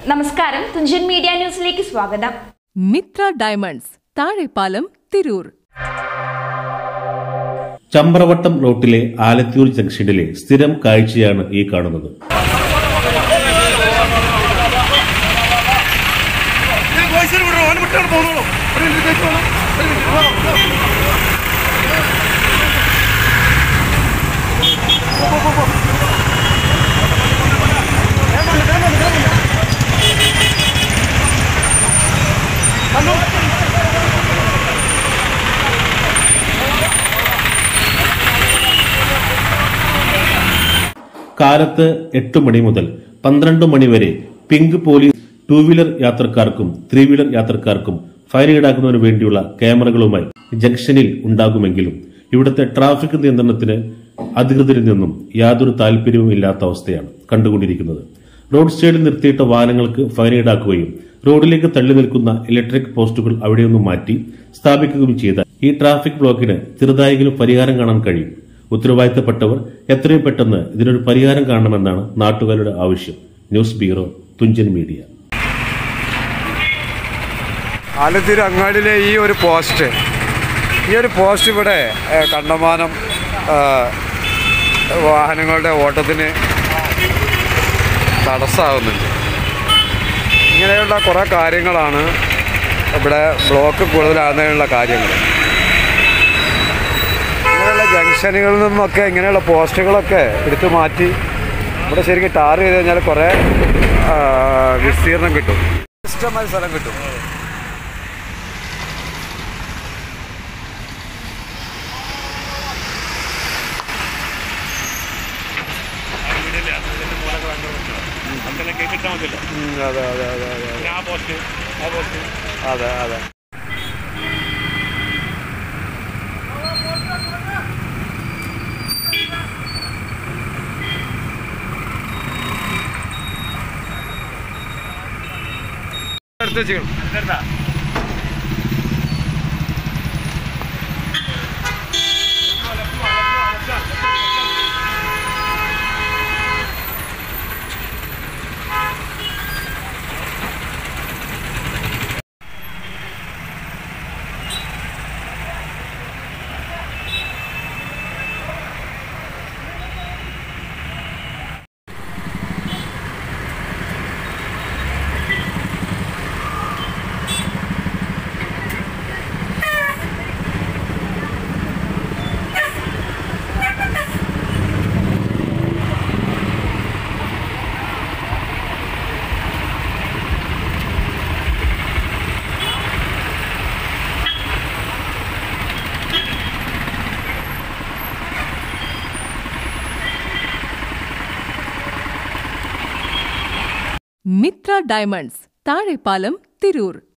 നമസ്കാരം, തുഞ്ചൻ മീഡിയ ന്യൂസിലേക്ക് സ്വാഗതം. മിത്ര ഡയമണ്ട്സ്, താഴെപ്പാലം, തിരൂർ. ചമ്പ്രവട്ടം റോട്ടിലെ ആലത്തൂർ ജംഗ്ഷനിലെ സ്ഥിരം കാഴ്ചയാണ് ഈ കാണുന്നത്. കാലത്ത് 8 മണി മുതൽ 12 മണി വരെ പിങ്ക് പോലീസ് 2 വീലർ യാത്രക്കാർക്കും 3 വീലർ യാത്രക്കാർക്കും ഫൈൻ ഈടാക്കുന്നതിനു വേണ്ടിയുള്ള ക്യാമറകളുമായി ജംഗ്ഷനിൽ ഉണ്ടാകുമെങ്കിലും ഇവിടുത്തെ ട്രാഫിക് നിയന്ത്രണത്തിന് അധികൃതരിൽ നിന്നും യാതൊരു താല്പര്യവും ഇല്ലാത്ത അവസ്ഥയാണ് കണ്ടുകൊണ്ടിരിക്കുന്നത്. റോഡ് സൈഡിൽ നിർത്തിയിട്ട വാഹനങ്ങൾക്ക് ഫൈൻ ഈടാക്കുകയും റോഡിലേക്ക് തള്ളി നിൽക്കുന്ന ഇലക്ട്രിക് പോസ്റ്റുകൾ അവിടെയൊന്നും മാറ്റി സ്ഥാപിക്കുകയും ചെയ്താൽ ഈ ട്രാഫിക് ബ്ലോക്കിന് ചെറുതായെങ്കിലും പരിഹാരം കാണാൻ കഴിയും. ഉത്തരവാദിത്തപ്പെട്ടവർ എത്രയും പെട്ടെന്ന് ഇതിനൊരു പരിഹാരം കാണണമെന്നാണ് നാട്ടുകാരുടെ ആവശ്യം. News bureau, Thunchan media. Alathur അങ്ങാടിയിലെ ഈ ഒരു പോസ്റ്റ് ഇവിടെ കണ്ടമാനം വാഹനങ്ങളുടെ ഓട്ടത്തിന് തടസ്സമാകുന്നുണ്ട്. ഇങ്ങനെയുള്ള കുറേ കാര്യങ്ങളാണ് ഇവിടെ ബ്ലോക്ക് കൂടുതലാകുന്നതിനുള്ള കാര്യങ്ങൾ. ഇങ്ങനെയുള്ള ജംഗ്ഷനുകളിൽ നിന്നൊക്കെ ഇങ്ങനെയുള്ള പോസ്റ്റുകളൊക്കെ എടുത്തു മാറ്റി ഇവിടെ ശരിക്കും ടാർ ചെയ്ത് കഴിഞ്ഞാൽ കുറേ വിസ്തീർണം കിട്ടും, ഇഷ്ടമായ സ്ഥലം കിട്ടും. അതെ അതെ അതെ. അടുത്ത ചെയ്യണം. മിത്ര ഡയമണ്ട്സ്, താഴെപ്പാലം, തിരൂർ.